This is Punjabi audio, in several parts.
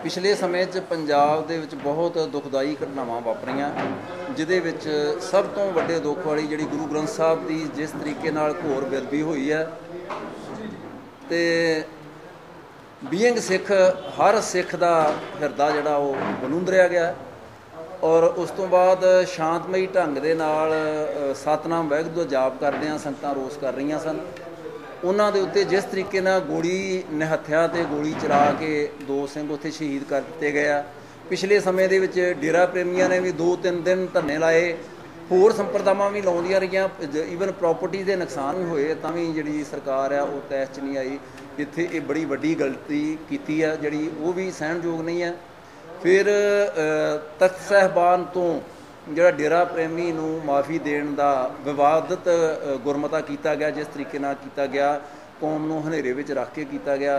ਪਿਛਲੇ ਸਮੇਂ 'ਚ ਪੰਜਾਬ ਦੇ ਵਿੱਚ ਬਹੁਤ ਦੁਖਦਾਈ ਘਟਨਾਵਾਂ ਵਾਪਰੀਆਂ, ਜਿਹਦੇ ਵਿੱਚ ਸਭ ਤੋਂ ਵੱਡੇ ਦੁੱਖ ਵਾਲੀ ਜਿਹੜੀ ਗੁਰੂ ਗ੍ਰੰਥ ਸਾਹਿਬ ਦੀ ਜਿਸ ਤਰੀਕੇ ਨਾਲ ਘੋਰ ਬੇਅਦਬੀ ਹੋਈ ਹੈ, ਤੇ ਬੀਇੰਗ ਸਿੱਖ ਹਰ ਸਿੱਖ ਦਾ ਹਿਰਦਾ ਜਿਹੜਾ ਉਹ ਬਲੂੰਦਰਿਆ ਗਿਆ। ਔਰ ਉਸ ਤੋਂ ਬਾਅਦ ਸ਼ਾਂਤਮਈ ਢੰਗ ਦੇ ਨਾਲ ਸਤਨਾਮ ਵਾਹਿਗੁਰੂ ਦਾ ਜਾਪ ਕਰਦਿਆਂ ਸੰਗਤਾਂ ਰੋਸ ਕਰ ਰਹੀਆਂ ਸਨ। ਉਹਨਾਂ ਦੇ ਉੱਤੇ ਜਿਸ ਤਰੀਕੇ ਨਾਲ ਗੋਲੀ ਨਿਹੱਥਿਆ ਤੇ ਗੋਲੀ ਚਲਾ ਕੇ 2 ਸਿੰਘ ਉੱਥੇ ਸ਼ਹੀਦ ਕਰ ਦਿੱਤੇ ਗਏ ਆ। ਪਿਛਲੇ ਸਮੇਂ ਦੇ ਵਿੱਚ ਡੇਰਾ ਪ੍ਰੇਮੀਆਂ ਨੇ ਵੀ 2-3 ਦਿਨ ਧਰਨੇ ਲਾਏ, ਹੋਰ ਸੰਪਰਦਾਵਾਂ ਵੀ ਲਾਉਂਦੀਆਂ ਰਹੀਆਂ, ਈਵਨ ਪ੍ਰੋਪਰਟੀ ਦੇ ਨੁਕਸਾਨ ਵੀ ਹੋਏ, ਤਾਂ ਵੀ ਜਿਹੜੀ ਸਰਕਾਰ ਆ ਉਹ ਤੈਸ਼ 'ਚ ਨਹੀਂ ਆਈ। ਇੱਥੇ ਇਹ ਬੜੀ ਵੱਡੀ ਗਲਤੀ ਕੀਤੀ ਆ ਜਿਹੜੀ ਉਹ ਵੀ ਸਹਿਣਯੋਗ ਨਹੀਂ ਹੈ। ਫਿਰ ਤਖਤ ਸਾਹਿਬਾਨ ਤੋਂ ਜਿਹੜਾ ਡੇਰਾ ਪ੍ਰੇਮੀ ਨੂੰ ਮਾਫੀ ਦੇਣ ਦਾ ਵਿਵਾਦਤ ਗੁਰਮਤਾ ਕੀਤਾ ਗਿਆ, ਜਿਸ ਤਰੀਕੇ ਨਾਲ ਕੀਤਾ ਗਿਆ, ਕੌਮ ਨੂੰ ਹਨੇਰੇ ਵਿੱਚ ਰੱਖ ਕੇ ਕੀਤਾ ਗਿਆ,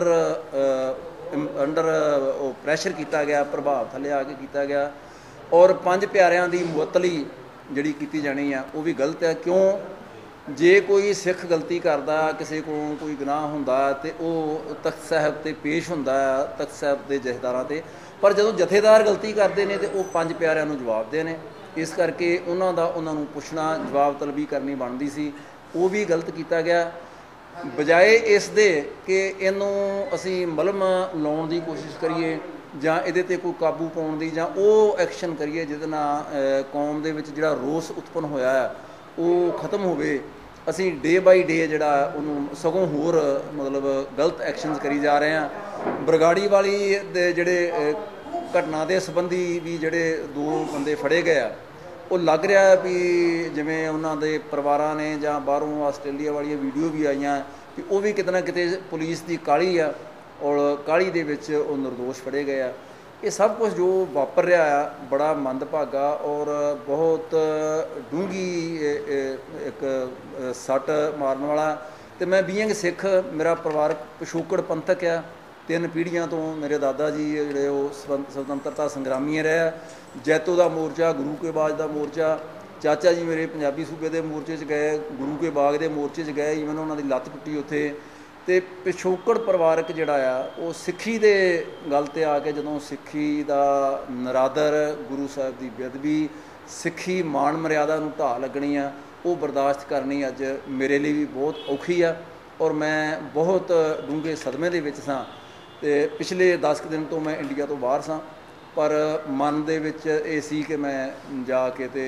ਅੰਡਰ ਉਹ ਪ੍ਰੈਸ਼ਰ ਕੀਤਾ ਗਿਆ, ਪ੍ਰਭਾਵ ਥੱਲੇ ਆ ਕੇ ਕੀਤਾ ਗਿਆ। ਔਰ 5 ਪਿਆਰਿਆਂ ਦੀ ਮੁਅੱਤਲੀ ਜਿਹੜੀ ਕੀਤੀ ਜਾਣੀ ਆ ਉਹ ਵੀ ਗਲਤ ਹੈ। ਕਿਉਂ? ਜੇ ਕੋਈ ਸਿੱਖ ਗਲਤੀ ਕਰਦਾ, ਕਿਸੇ ਕੋਲ ਕੋਈ ਗੁਨਾਹ ਹੁੰਦਾ ਤੇ ਉਹ ਤਖਤ ਸਾਹਿਬ 'ਤੇ ਪੇਸ਼ ਹੁੰਦਾ, ਤਖਤ ਸਾਹਿਬ ਦੇ ਜਥੇਦਾਰਾਂ 'ਤੇ। ਪਰ ਜਦੋਂ ਜਥੇਦਾਰ ਗਲਤੀ ਕਰਦੇ ਨੇ ਤੇ ਉਹ 5 ਪਿਆਰਿਆਂ ਨੂੰ ਜਵਾਬਦੇ ਨੇ। ਇਸ ਕਰਕੇ ਉਹਨਾਂ ਨੂੰ ਪੁੱਛਣਾ, ਜਵਾਬ ਤਲਬੀ ਕਰਨੀ ਬਣਦੀ ਸੀ, ਉਹ ਵੀ ਗਲਤ ਕੀਤਾ ਗਿਆ। ਬਜਾਏ ਇਸ ਦੇ ਕਿ ਇਹਨੂੰ ਅਸੀਂ ਮਲਮ ਲਾਉਣ ਦੀ ਕੋਸ਼ਿਸ਼ ਕਰੀਏ ਜਾਂ ਇਹਦੇ 'ਤੇ ਕੋਈ ਕਾਬੂ ਪਾਉਣ ਦੀ ਜਾਂ ਉਹ ਐਕਸ਼ਨ ਕਰੀਏ ਜਿਹਦੇ ਨਾਲ ਕੌਮ ਦੇ ਵਿੱਚ ਜਿਹੜਾ ਰੋਸ ਉਤਪੰਨ ਹੋਇਆ ਹੈ ਉਹ ਖਤਮ ਹੋਵੇ, ਅਸੀਂ ਡੇ ਬਾਈ ਡੇ ਜਿਹੜਾ ਉਹਨੂੰ ਸਗੋਂ ਹੋਰ ਮਤਲਬ ਗਲਤ ਐਕਸ਼ਨਸ ਕਰੀ ਜਾ ਰਹੇ ਹਾਂ। ਬਰਗਾੜੀ ਵਾਲੀ ਦੇ ਜਿਹੜੇ ਘਟਨਾ ਦੇ ਸੰਬੰਧੀ ਵੀ ਜਿਹੜੇ 2 ਬੰਦੇ ਫੜੇ ਗਏ ਆ, ਉਹ ਲੱਗ ਰਿਹਾ ਵੀ ਜਿਵੇਂ ਉਹਨਾਂ ਦੇ ਪਰਿਵਾਰਾਂ ਨੇ ਜਾਂ ਬਾਹਰੋਂ ਆਸਟ੍ਰੇਲੀਆ ਵਾਲੀਆਂ ਵੀਡੀਓ ਵੀ ਆਈਆਂ ਕਿ ਉਹ ਵੀ ਕਿਤੇ ਨਾ ਕਿਤੇ ਪੁਲਿਸ ਦੀ ਕਾਹਲੀ ਆ ਔਰ ਕਾਹਲੀ ਦੇ ਵਿੱਚ ਉਹ ਨਿਰਦੋਸ਼ ਫੜੇ ਗਏ ਆ। ਇਹ ਸਭ ਕੁਝ ਜੋ ਵਾਪਰ ਰਿਹਾ ਆ ਬੜਾ ਮੰਦਭਾਗਾ ਔਰ ਬਹੁਤ ਡੂੰਘੀ ਇੱਕ ਸੱਟ ਮਾਰਨ ਵਾਲਾ। ਅਤੇ ਮੈਂ ਬੀਇੰਗ ਸਿੱਖ, ਮੇਰਾ ਪਰਿਵਾਰਕ ਪਿਛੋਕੜ ਪੰਥਕ ਆ। 3 ਪੀੜ੍ਹੀਆਂ ਤੋਂ ਮੇਰੇ ਦਾਦਾ ਜੀ ਜਿਹੜੇ ਉਹ ਸੁਤੰਤਰਤਾ ਸੰਗਰਾਮੀ ਰਹੇ ਆ। ਜੈਤੋ ਦਾ ਮੋਰਚਾ, ਗੁਰੂ ਕੇ ਬਾਗ ਦਾ ਮੋਰਚਾ, ਚਾਚਾ ਜੀ ਮੇਰੇ ਪੰਜਾਬੀ ਸੂਬੇ ਦੇ ਮੋਰਚੇ 'ਚ ਗਏ, ਗੁਰੂ ਕੇ ਬਾਗ ਦੇ ਮੋਰਚੇ 'ਚ ਗਏ, ਈਵਨ ਉਹਨਾਂ ਦੀ ਲੱਤ ਟੁੱਟੀ ਉੱਥੇ। ਅਤੇ ਪਿਛੋਕੜ ਪਰਿਵਾਰਕ ਜਿਹੜਾ ਆ ਉਹ ਸਿੱਖੀ ਦੇ ਗੱਲ 'ਤੇ ਆ ਕੇ ਜਦੋਂ ਸਿੱਖੀ ਦਾ ਨਰਾਦਰ, ਗੁਰੂ ਸਾਹਿਬ ਦੀ ਬੇਅਦਬੀ, ਸਿੱਖੀ ਮਾਣ ਮਰਿਆਦਾ ਨੂੰ ਢਾਹ ਲੱਗਣੀ ਆ, ਉਹ ਬਰਦਾਸ਼ਤ ਕਰਨੀ ਅੱਜ ਮੇਰੇ ਲਈ ਵੀ ਬਹੁਤ ਔਖੀ ਆ। ਔਰ ਮੈਂ ਬਹੁਤ ਡੂੰਘੇ ਸਦਮੇ ਦੇ ਵਿੱਚ ਸਾਂ ਅਤੇ ਪਿਛਲੇ 10 ਦਿਨ ਤੋਂ ਮੈਂ ਇੰਡੀਆ ਤੋਂ ਬਾਹਰ ਸਾਂ। ਪਰ ਮਨ ਦੇ ਵਿੱਚ ਇਹ ਸੀ ਕਿ ਮੈਂ ਜਾ ਕੇ ਅਤੇ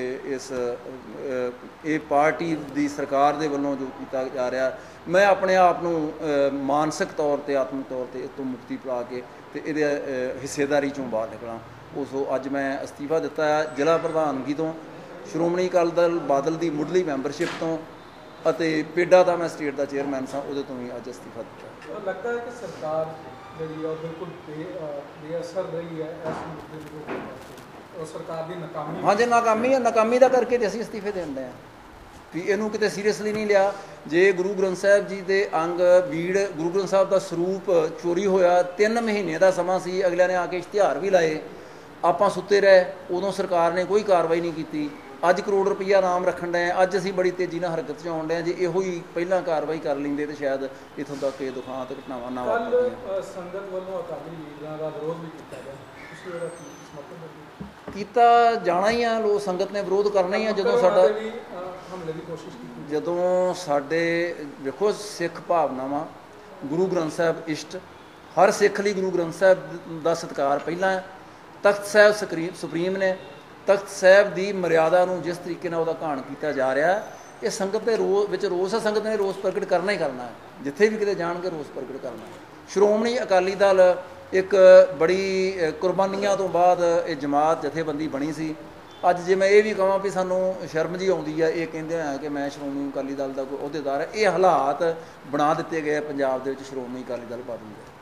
ਇਹ ਪਾਰਟੀ ਦੀ ਸਰਕਾਰ ਦੇ ਵੱਲੋਂ ਜੋ ਕੀਤਾ ਜਾ ਰਿਹਾ, ਮੈਂ ਆਪਣੇ ਆਪ ਨੂੰ ਮਾਨਸਿਕ ਤੌਰ 'ਤੇ, ਆਤਮਿਕ ਤੌਰ 'ਤੇ ਇਸ ਤੋਂ ਮੁਕਤੀ ਪਾ ਕੇ ਅਤੇ ਇਹਦੇ ਹਿੱਸੇਦਾਰੀ 'ਚੋਂ ਬਾਹਰ ਨਿਕਲਾਂ। ਉਸ ਅੱਜ ਮੈਂ ਅਸਤੀਫਾ ਦਿੱਤਾ ਹੈ ਜ਼ਿਲ੍ਹਾ ਪ੍ਰਧਾਨਗੀ ਤੋਂ, ਸ਼੍ਰੋਮਣੀ ਅਕਾਲੀ ਦਲ ਬਾਦਲ ਦੀ ਮੁੱਢਲੀ ਮੈਂਬਰਸ਼ਿਪ ਤੋਂ, ਅਤੇ ਪੇਡਾ ਦਾ ਮੈਂ ਸਟੇਟ ਦਾ ਚੇਅਰਮੈਨ ਸਾਂ, ਉਹਦੇ ਤੋਂ ਵੀ ਅੱਜ ਅਸਤੀਫਾ ਦਿੱਤਾ। ਲੱਗਦਾ ਹੈ ਕਿ ਸਰਕਾਰ ਜਿਹੜੀ ਉਹ ਬਿਲਕੁਲ ਬੇਅਸਰ ਰਹੀ ਹੈ ਇਸ ਮੁੱਦੇ ਦੇ ਉੱਤੇ, ਸਰਕਾਰ ਦੀ ਨਾਕਾਮੀ। ਹਾਂਜੀ, ਨਾਕਾਮੀ ਹੈ। ਨਾਕਾਮੀ ਦਾ ਕਰਕੇ ਤੇ ਅਸੀਂ ਅਸਤੀਫੇ ਦੇਣ ਦੇ ਹਾਂ ਵੀ ਇਹਨੂੰ ਕਿਤੇ ਸੀਰੀਅਸਲੀ ਨਹੀਂ ਲਿਆ। ਜੇ ਗੁਰੂ ਗ੍ਰੰਥ ਸਾਹਿਬ ਜੀ ਦੇ ਅੰਗ ਬੀੜ, ਗੁਰੂ ਗ੍ਰੰਥ ਸਾਹਿਬ ਦਾ ਸਰੂਪ ਚੋਰੀ ਹੋਇਆ, 3 ਮਹੀਨੇ ਦਾ ਸਮਾਂ ਸੀ, ਅਗਲਿਆਂ ਨੇ ਆ ਕੇ ਇਸ਼ਤਿਹਾਰ ਵੀ ਲਾਏ, ਆਪਾਂ ਸੁੱਤੇ ਰਹੇ, ਉਦੋਂ ਸਰਕਾਰ ਨੇ ਕੋਈ ਕਾਰਵਾਈ ਨਹੀਂ ਕੀਤੀ। ਅੱਜ ਕਰੋੜ ਰੁਪਈਆ ਨਾਮ ਰੱਖਣ ਡਏ, ਅੱਜ ਅਸੀਂ ਬੜੀ ਤੇਜ਼ੀ ਨਾਲ ਹਰਕਤ 'ਚ ਆਉਣ ਡਏ। ਜੇ ਇਹੋ ਹੀ ਪਹਿਲਾਂ ਕਾਰਵਾਈ ਕਰ ਲੈਂਦੇ ਤਾਂ ਸ਼ਾਇਦ ਇੱਥੋਂ ਤੱਕ ਇਹ ਦੁਖਾਂਤ ਘਟਨਾਵਾਂ ਨਾ ਵਾਪਰਦੀਆਂ। ਸੰਗਤ ਵੱਲੋਂ ਅਕਾਲੀ ਲੀਡਰਾਂ ਦਾ ਵਿਰੋਧ ਵੀ ਕੀਤਾ ਗਿਆ, ਤੁਸੀਂ ਉਹਦਾ ਕੀ ਸਮਰਥਨ ਕੀਤਾ ਜਾਣਾ ਹੀ ਆ, ਲੋਕ ਸੰਗਤ ਨੇ ਵਿਰੋਧ ਕਰਨਾ ਹੀ ਆ। ਜਦੋਂ ਸਾਡਾ ਹਮਲੇ ਦੀ ਕੋਸ਼ਿਸ਼ ਕੀਤੀ, ਜਦੋਂ ਸਾਡੇ ਵੇਖੋ ਸਿੱਖ ਭਾਵਨਾਵਾਂ, ਗੁਰੂ ਗ੍ਰੰਥ ਸਾਹਿਬ ਇਸ਼ਟ, ਹਰ ਸਿੱਖ ਲਈ ਗੁਰੂ ਗ੍ਰੰਥ ਸਾਹਿਬ ਦਾ ਸਤਿਕਾਰ ਪਹਿਲਾਂ। ਤਖਤ ਸਾਹਿਬ ਸੁਪਰੀਮ ਨੇ, ਤਖਤ ਸਾਹਿਬ ਦੀ ਮਰਿਆਦਾ ਨੂੰ ਜਿਸ ਤਰੀਕੇ ਨਾਲ ਉਹਦਾ ਘਾਣ ਕੀਤਾ ਜਾ ਰਿਹਾ, ਇਹ ਸੰਗਤ ਦੇ ਵਿੱਚ ਰੋਸ ਹੈ। ਸੰਗਤ ਨੇ ਰੋਸ ਪ੍ਰਗਟ ਕਰਨਾ ਹੀ ਕਰਨਾ ਹੈ, ਜਿੱਥੇ ਵੀ ਕਿਤੇ ਜਾਣਗੇ ਰੋਸ ਪ੍ਰਗਟ ਕਰਨਾ ਹੈ। ਸ਼੍ਰੋਮਣੀ ਅਕਾਲੀ ਦਲ ਇੱਕ ਬੜੀ ਕੁਰਬਾਨੀਆਂ ਤੋਂ ਬਾਅਦ ਇਹ ਜਮਾਤ ਜਥੇਬੰਦੀ ਬਣੀ ਸੀ। ਅੱਜ ਜੇ ਮੈਂ ਇਹ ਵੀ ਕਹਾਂ ਵੀ ਸਾਨੂੰ ਸ਼ਰਮ ਜੀ ਆਉਂਦੀ ਆ ਇਹ ਕਹਿੰਦੇ ਆ ਕਿ ਮੈਂ ਸ਼੍ਰੋਮਣੀ ਅਕਾਲੀ ਦਲ ਦਾ ਕੋਈ ਅਹੁਦੇਦਾਰ ਹੈ, ਇਹ ਹਾਲਾਤ ਬਣਾ ਦਿੱਤੇ ਗਏ ਪੰਜਾਬ ਦੇ ਵਿੱਚ ਸ਼੍ਰੋਮਣੀ ਅਕਾਲੀ ਦਲ ਬਾਦਲ ਦੇ।